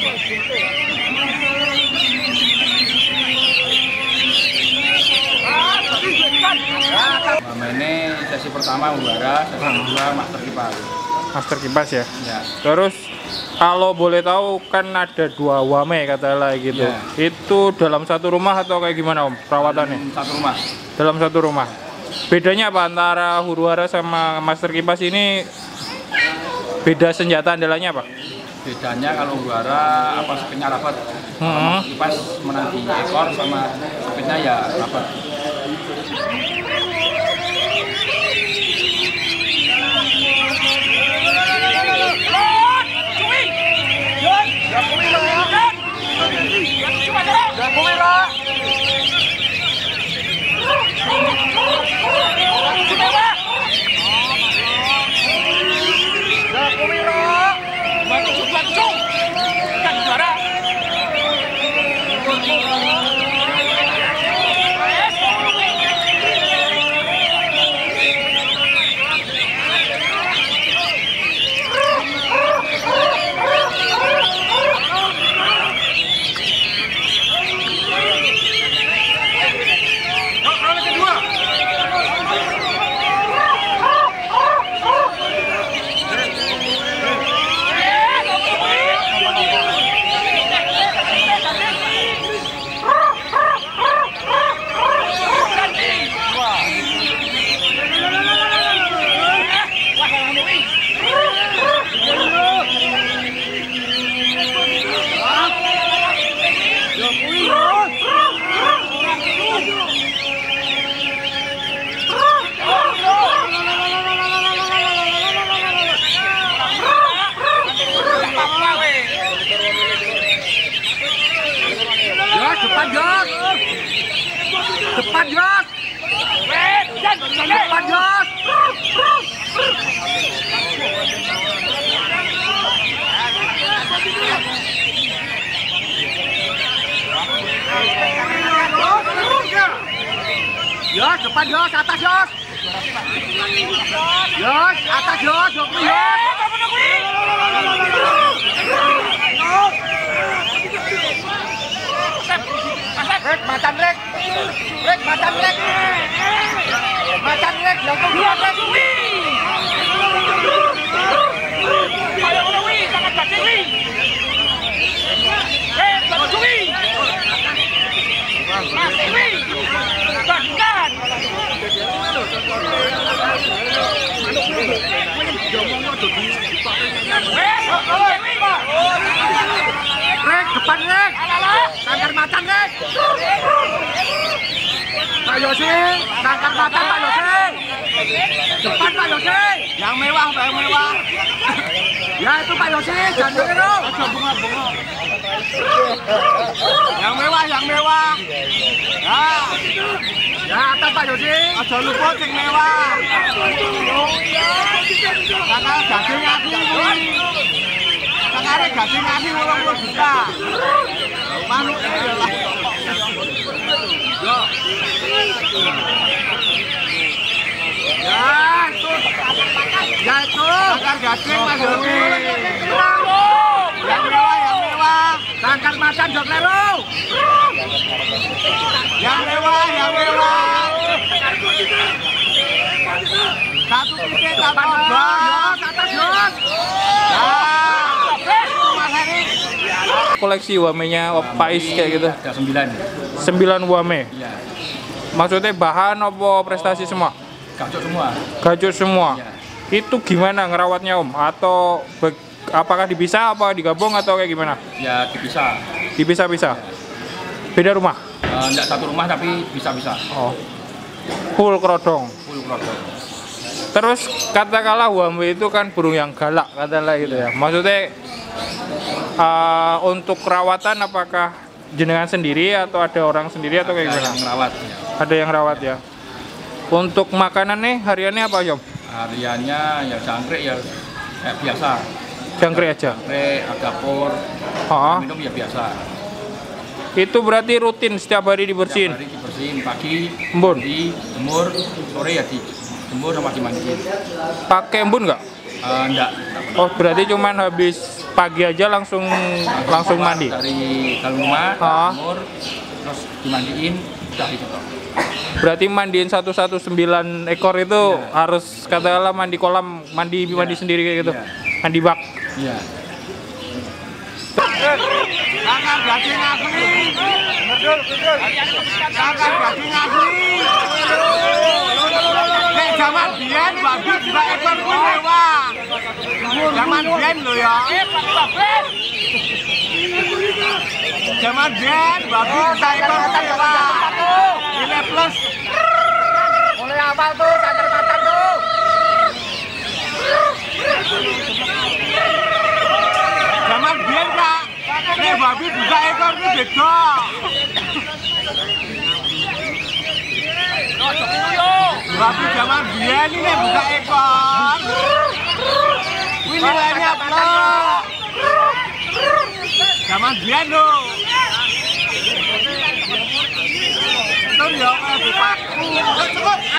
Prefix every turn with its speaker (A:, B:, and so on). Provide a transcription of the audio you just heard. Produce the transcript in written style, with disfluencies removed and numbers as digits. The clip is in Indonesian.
A: Ini sesi pertama Umbara, sesi kedua Master Kipas.
B: Master Kipas ya?
A: Ya.
B: Terus kalau boleh tahu kan ada 2 wame katalah gitu.
A: Ya.
B: Itu dalam satu rumah atau kayak gimana Om perawatannya?
A: Satu rumah.
B: Dalam satu rumah. Bedanya apa antara huru-hara sama Master Kipas ini? Beda senjata andalannya apa?
A: Bedanya kalau Umbara apa speednya rapat. Master Kipas menanti ekor sama speednya ya rapat.
C: Depan Jos! Depan Jos! Depan Jos! Jos, depan Jos, atas Jos! Jos, atas Jos, Jos! Rek, macan rek. Rek, macan rek. Macan rek, yang kedua rek. Ayo wi, sangat batin wi. Rek, bagus wi. Masih wi. Bahkan. Rek, depan rek. Tangkar macan rek. Pak Yosi, tangkar macan Pak Yosi. Depan Pak Yosi. Yang mewah, Pak, yang mewah. Ya itu Pak Yosi, jangan dulu. Bunga-bunga. Yang mewah, yang mewah. Ya. Ya atas Pak Yosi. Aja lupa sing mewah. Tangkar daging aku kuwi. Tangkare daging aku 80 juta. Manuk ini adalah ya itu tangkar gasing Mas Yogi. Yang mewah, yang mewah. Tangkar macan Jok Lero. Yang mewah, yang mewah. Satu titik tambah Jos, atas Jos.
B: Koleksi wamenya Pak Is kayak gitu.
A: Ada 9.
B: 9 wame.
A: Iya.
B: Maksudnya bahan apa prestasi semua?
A: Gacok semua.
B: Gacor semua.
A: Iya.
B: Itu gimana ngerawatnya Om? Atau apakah dipisah apa digabung atau kayak gimana?
A: Ya dipisah.
B: Dipisah-pisah. Beda rumah?
A: Enggak satu rumah tapi bisa-bisa.
B: Oh. Full kerodong.
A: Full produk.
B: Terus katakanlah wame itu kan burung yang galak katakanlah gitu ya. Maksudnya untuk perawatan apakah jenengan sendiri atau ada orang sendiri atau kayak gimana?
A: Yang rawat. Ya.
B: Ada yang rawat ya. Untuk makanan nih hariannya apa Om?
A: Hariannya ya jangkrik ya kayak biasa.
B: Jangkrik aja.
A: Jangkrik, agapur, minum ya biasa.
B: Itu berarti rutin setiap hari dibersihin?
A: Setiap hari dibersihin, pagi,
B: Embun?
A: dijemur, sore ya dijemur sama dimandiin.
B: Pakai embun nggak?
A: Enggak.
B: Oh berarti cuman habis pagi aja langsung mandi.
A: Dari Galungma,
B: Ah.
A: Timur, terus dimandiin, udah itu toh.
B: Berarti mandiin 119 ekor itu harus katakanlah mandi kolam, mandi sendiri kayak gitu.
A: Iya.
B: Mandi bak.
A: Iya.
C: Kakak daging asli. Kakak daging asli. Nek zaman biyen babi juga ekor ku mewah. Zaman biyen lho ya. Zaman biyen babi juga ekor ku mewah. Nilai plus. Mulai awal tuh santer matan tuh. Zaman biyen Kak, nek babi buka ekor ku beda. Babi zaman biyen ini nek buka ekor. Ini nilainya plus. Zaman biyen lho. Itu ya kayak dipaku.